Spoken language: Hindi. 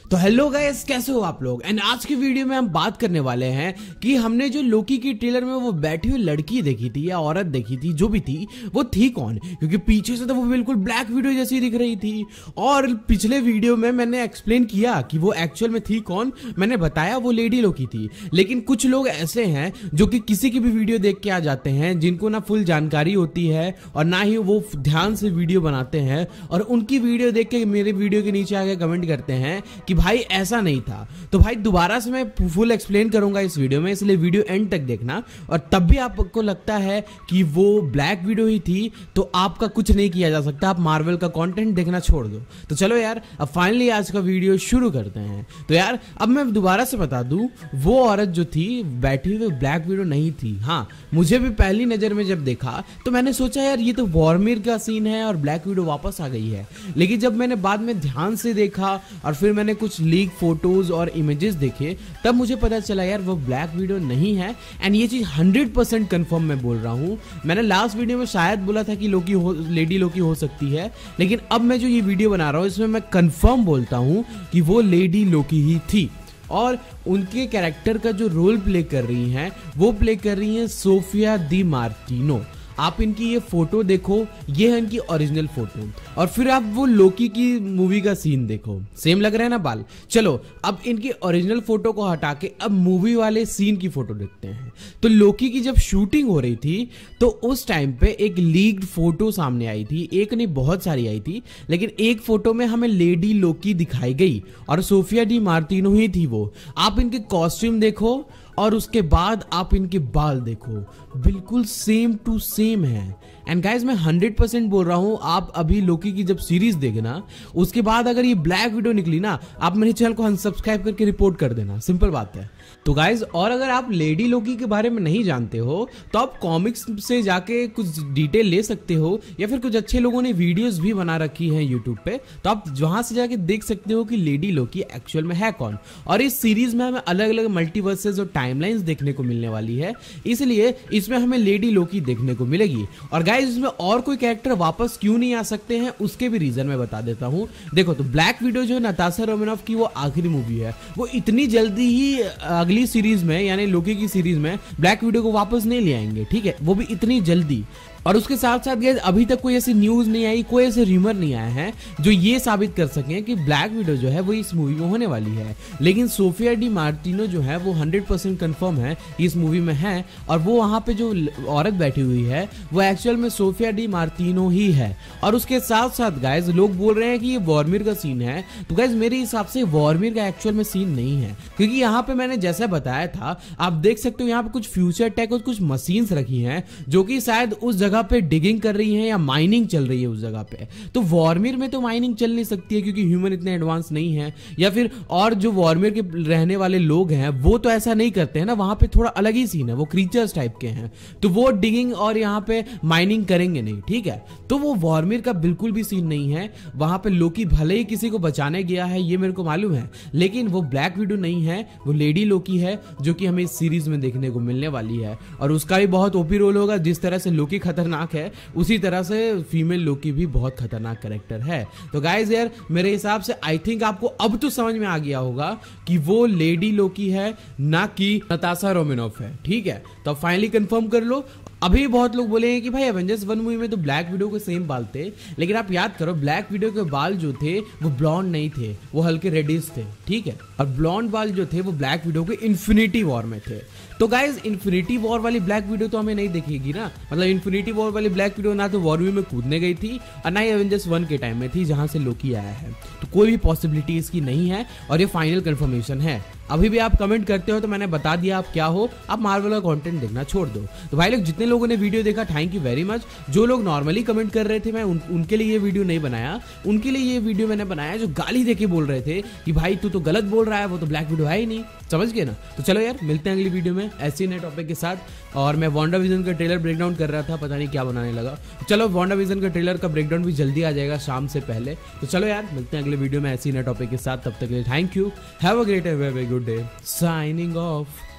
तो हेलो गाइस, कैसे हो आप लोग। एंड आज की वीडियो में हम बात करने वाले हैं कि हमने जो लोकी की ट्रेलर में वो बैठी हुई लड़की देखी थी या औरत देखी थी, जो भी थी वो थी कौन। क्योंकि पीछे से तो वो बिल्कुल ब्लैक विडो जैसी दिख रही थी और पिछले वीडियो में मैंने एक्सप्लेन किया कि वो एक्चुअल में थी कौन। मैंने बताया वो लेडी लोकी थी। लेकिन कुछ लोग ऐसे हैं जो कि किसी की भी वीडियो देख के आ जाते हैं, जिनको ना फुल जानकारी होती है और ना ही वो ध्यान से वीडियो बनाते हैं, और उनकी वीडियो देख के मेरे वीडियो के नीचे आके कमेंट करते हैं कि भाई ऐसा नहीं था। तो भाई दोबारा से मैं फुल एक्सप्लेन करूंगा इस वीडियो में, इसलिए वीडियो एंड तक देखना। और तब भी आपको लगता है कि वो ब्लैक वीडियो ही थी तो आपका कुछ नहीं किया जा सकता, आप मार्वल का कंटेंट देखना छोड़ दो। तो चलो यार, अब फाइनली आज का वीडियो शुरू करते हैं। तो यार अब मैं दोबारा से बता दूं, वो औरत जो थी बैठी हुई ब्लैक वीडियो नहीं थी। हाँ, मुझे भी पहली नजर में जब देखा तो मैंने सोचा यार ये तो वॉर्मिर का सीन है और ब्लैक वीडियो वापस आ गई है। लेकिन जब मैंने बाद में ध्यान से देखा और फिर मैंने कुछ लीक फोटोज और इमेजेस देखे, तब मुझे पता चला यार वो ब्लैक वीडियो नहीं है। एंड ये चीज 100% कंफर्म मैं बोल रहा हूँ। मैंने लास्ट वीडियो में शायद बोला था कि लेडी लोकी हो सकती है, लेकिन अब मैं जो ये वीडियो बना रहा हूँ इसमें मैं कंफर्म बोलता हूँ कि वो लेडी लोकी ही थी। और उनके कैरेक्टर का जो रोल प्ले कर रही हैं वो प्ले कर रही हैं सोफिया दी मार्टिनो। आप इनकी ये फोटो देखो, ये है इनकी ओरिजिनल फोटो, और फिर आप वो लोकी की मूवी का सीन देखो, सेम लग रहा है ना बाल। चलो अब इनकी ओरिजिनल फोटो को हटा के अब मूवी वाले सीन की फोटो देखते हैं। तो लोकी की जब शूटिंग हो रही थी तो उस टाइम पे एक लीक्ड फोटो सामने आई थी, एक नहीं बहुत सारी आई थी, लेकिन एक फोटो में हमें लेडी लोकी दिखाई गई और सोफिया डी मार्टिनो ही थी वो। आप इनके कॉस्ट्यूम देखो और उसके बाद आप इनके बाल देखो, बिल्कुल सेम टू सेम है। एंड गाइज मैं 100% बोल रहा हूं, आप अभी लोकी की जब सीरीज देखना, उसके बाद अगर ये ब्लैक वीडियो निकली ना, आप मेरे चैनल को अनसब्सक्राइब करके रिपोर्ट कर देना, सिंपल बात है। तो गाइज, और अगर आप लेडी लोकी के बारे में नहीं जानते हो तो आप कॉमिक्स से जाके कुछ डिटेल ले सकते हो, या फिर कुछ अच्छे लोगों ने वीडियोस भी बना रखी हैं यूट्यूब पे, तो आप वहां से जाके देख सकते हो कि लेडी लोकी एक्चुअल में है कौन। और इस सीरीज में हमें अलग अलग मल्टीवर्सेस और टाइमलाइंस देखने को मिलने वाली है, इसलिए इसमें हमें लेडी लोकी देखने को मिलेगी। और गाइज इसमें और कोई कैरेक्टर वापस क्यों नहीं आ सकते हैं उसके भी रीजन मैं बता देता हूं। देखो, तो ब्लैक विडो जो नताशा रोमानोफ की वो आखिरी मूवी है, वो इतनी जल्दी ही अगली सीरीज में यानी लोकी की सीरीज में ब्लैक विडो को वापस नहीं ले आएंगे, ठीक है, वो भी इतनी जल्दी। और उसके साथ साथ गाइस अभी तक कोई ऐसी न्यूज नहीं आई, कोई ऐसे र्यूमर नहीं आया है जो ये साबित कर सकें कि ब्लैक विडो जो है वो इस मूवी में होने वाली है। लेकिन सोफिया डी मार्टिनो जो है वो 100% कंफर्म है इस मूवी में है, और वो वहां पे जो औरत बैठी हुई है वो एक्चुअल में सोफिया डी मार्टिनो ही है। और उसके साथ साथ गाइस लोग बोल रहे हैं कि ये वॉर्मिर का सीन है, तो गाइस मेरे हिसाब से वॉर्मिर का एक्चुअल में सीन नहीं है, क्योंकि यहाँ पे मैंने जैसा बताया था, आप देख सकते हो यहाँ पे कुछ फ्यूचर टेक और कुछ मशीन्स रखी हैं जो कि शायद उस जगह पे डिगिंग कर रही है या माइनिंग चल रही है उस जगह पे। तो वॉर्मिर में तो माइनिंग चल नहीं सकती है क्योंकि ह्यूमन इतने एडवांस नहीं है, या फिर और जो वॉर्मिर के रहने वाले लोग हैं वो तो ऐसा नहीं करते हैं ना, वहां पे थोड़ा अलग ही सीन है, वो क्रीचर्स टाइप के हैं, तो वो डिगिंग और यहाँ पे माइनिंग करेंगे नहीं, ठीक है। तो वो वॉर्मिर का बिल्कुल भी सीन नहीं है वहां पे। लोकी भले ही किसी को बचाने गया है ये मेरे को मालूम है, लेकिन वो ब्लैक विडो नहीं है, वो लेडी लोकी है जो कि हमें इस सीरीज में देखने को मिलने वाली है। और उसका भी बहुत ओपी रोल होगा। जिस तरह से लोकी खतरनाक है उसी तरह से फीमेल लोकी भी बहुत खतरनाक कैरेक्टर है। तो गाइज यार मेरे हिसाब से आई थिंक आपको अब तो समझ में आ गया होगा कि वो लेडी लोकी है, ना कि नताशा रोमानोफ है, ठीक है। तो फाइनली कंफर्म कर लो। अभी बहुत लोग बोले हैं कि भाई एवेंजर्स 1 मूवी में तो ब्लैक विडो के सेम बाल थे, लेकिन आप याद करो ब्लैक विडो के बाल जो थे वो ब्लॉन्ड नहीं थे, वो हल्के रेडिश थे, ठीक है। और ब्लॉन्ड बाल जो थे वो ब्लैक विडो के इन्फिनिटी वॉर में थे। तो गाइज इन्फिनिटी वॉर वाली ब्लैक विडो तो हमें नहीं दिखेगी ना, मतलब इन्फिनिटी वॉर वाली ब्लैक विडो ना तो वॉर में कूदने गई थी और ना ही एवेंजर्स 1 के टाइम में थी जहां से लोकी आया है। तो कोई भी पॉसिबिलिटी इसकी नहीं है और ये फाइनल कंफर्मेशन है। अभी भी आप कमेंट करते हो तो मैंने बता दिया आप क्या हो, आप मार्वल का कंटेंट देखना छोड़ दो। तो भाई लोग जितने लोगों ने वीडियो देखा थैंक यू वेरी मच। जो लोग नॉर्मली कमेंट कर रहे थे मैं उनके लिए ये वीडियो नहीं बनाया, उनके लिए ये वीडियो मैंने बनाया जो गाली देके बोल रहे थे कि भाई तू तो गलत बोल रहा है, वो तो ब्लैक वीडियो है ही नहीं, समझ गए ना। तो चलो यार मिलते हैं अगली वीडियो में ऐसे नए टॉपिक के साथ। और मैं वांडाविजन का ट्रेलर ब्रेकडाउन कर रहा था, पता नहीं क्या बनाने लगा। चलो वांडाविजन का ट्रेलर का ब्रेकडाउन भी जल्दी आ जाएगा शाम से पहले। तो चलो यार मिलते हैं अगले वीडियो में ऐसे नए टॉपिक के साथ, तब तक के लिए thank you, have a great have a good day, signing of.